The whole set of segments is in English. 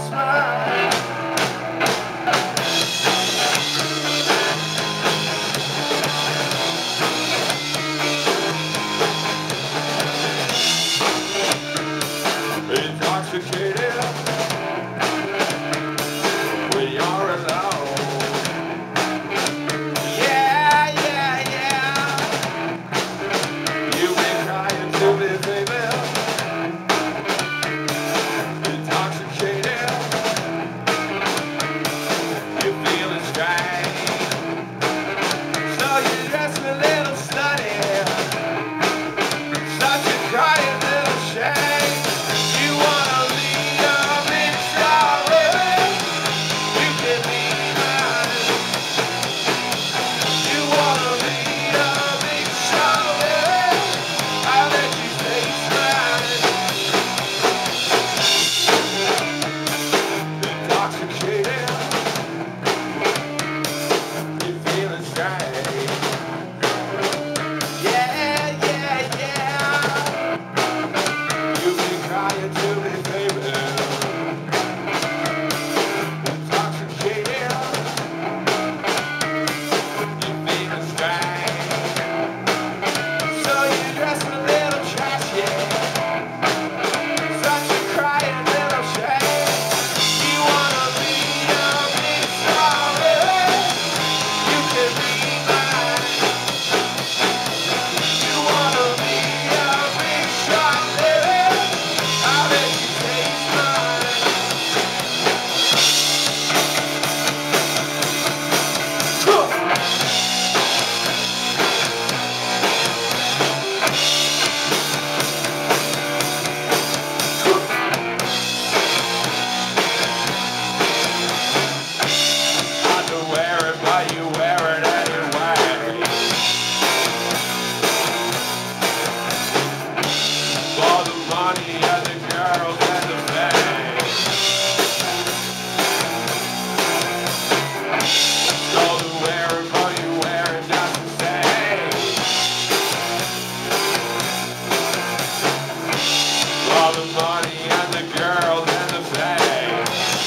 taste mine. Intoxicated when you're alone. Yeah, yeah, yeah. You've been crying to me, baby. Intoxicated, you're feeling strange. So you dress a little slutty, such a crying little shame. All the money and the girls and the fame.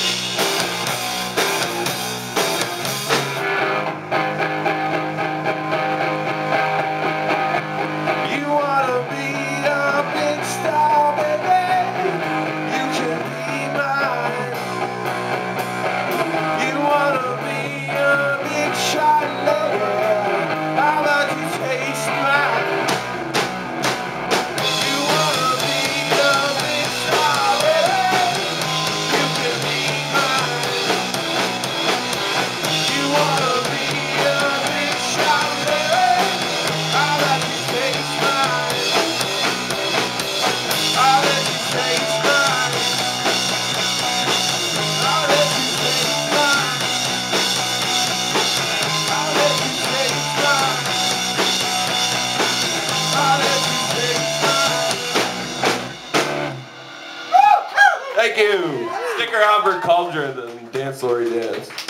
You wanna be a big star, baby? You can be mine. You wanna be a big shot lady? How about you taste mine? Thank you. Stick around for Cauldron and Dance Lori Dance.